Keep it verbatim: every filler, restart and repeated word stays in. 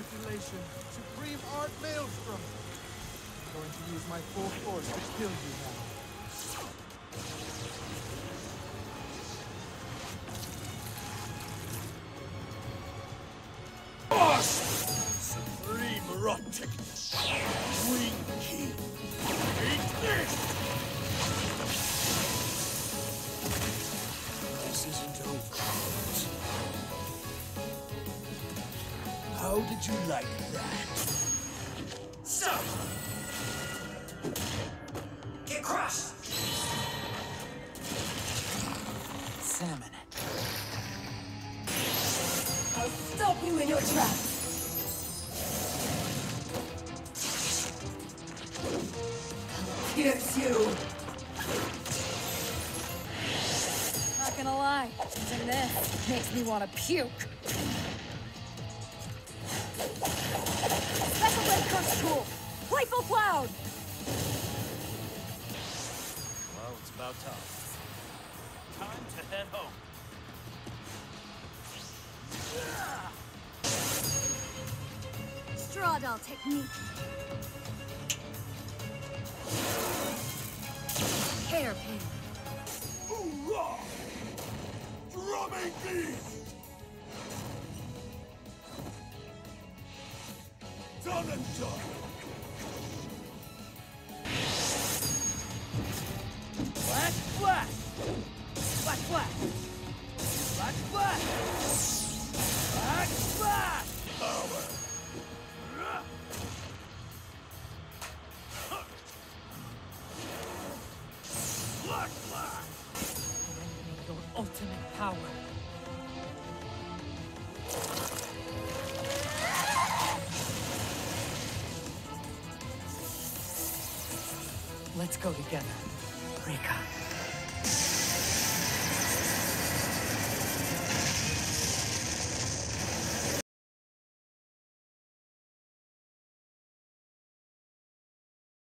manipulation. Supreme Art Maelstrom. I'm going to use my full force to kill you now. Supreme Erotic Wing Key. Eat this! This isn't over. How did you like that? So! Get crushed! Salmon. I'll stop you in your tracks! Pierce you! Not gonna lie, even this makes me want to puke. Special red curse tool! Playful cloud! Well, it's about time. Time to head home. Straw doll technique. Hairpin. Hoorah! Drumming beast! Done and done! Black flash! Black flash! Black flash! Black flash! Power! Black flash! Your ultimate power. Let's go together, Rika.